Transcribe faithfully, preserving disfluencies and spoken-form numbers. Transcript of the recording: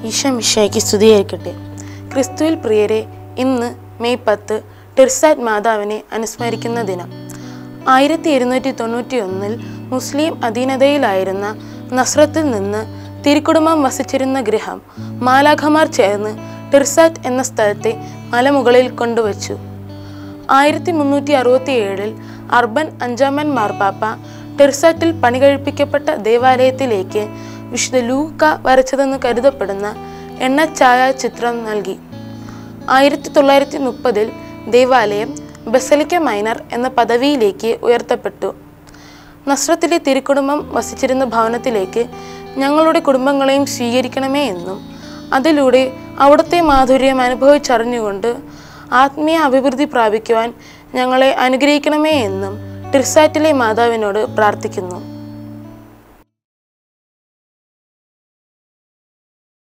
ഈശോ മിശിഹായ്ക്ക് സ്തുതിയായിരിക്കട്ടെ. ക്രിസ്തുവിൽ പ്രിയരെ, ഇന്ന് മെയ് പത്ത് ടിർസാറ്റ് മാതാവിനെ അനുസ്മരിക്കുന്ന ദിനം. ആയിരത്തി ഇരുന്നൂറ്റി തൊണ്ണൂറ്റി ഒന്നിൽ മുസ്ലിം അധീനതയിലായിരുന്ന നസ്രത്തിൽ നിന്ന് തിരുക്കുടുംബം വസിച്ചിരുന്ന ഗൃഹം മാലാഖമാർ ചേർന്ന് ടിർസാറ്റ് എന്ന സ്ഥലത്തെ മലമുകളിൽ കൊണ്ടുവച്ചു. ആയിരത്തി മുന്നൂറ്റി അറുപത്തി ഏഴിൽ അർബൻ അഞ്ചാമൻ മാർപ്പാപ്പ ടിർസാറ്റിൽ പണികഴിപ്പിക്കപ്പെട്ട ദേവാലയത്തിലേക്ക് വിശുദ്ധ ലൂക്ക വരച്ചതെന്ന് കരുതപ്പെടുന്ന എണ്ണച്ചായ ചിത്രം നൽകി. ആയിരത്തി തൊള്ളായിരത്തി മുപ്പതിൽ ദേവാലയം ബസലിക്ക മൈനർ എന്ന പദവിയിലേക്ക് ഉയർത്തപ്പെട്ടു. നസ്രത്തിലെ തിരുക്കുടുംബം വസിച്ചിരുന്ന ഭവനത്തിലേക്ക് ഞങ്ങളുടെ കുടുംബങ്ങളെയും സ്വീകരിക്കണമേ എന്നും അതിലൂടെ അവിടുത്തെ മാധുര്യം അനുഭവിച്ചറിഞ്ഞുകൊണ്ട് ആത്മീയ അഭിവൃദ്ധി പ്രാപിക്കുവാൻ ഞങ്ങളെ അനുഗ്രഹിക്കണമേ എന്നും ടിർസാറ്റിലെ മാതാവിനോട് പ്രാർത്ഥിക്കുന്നു.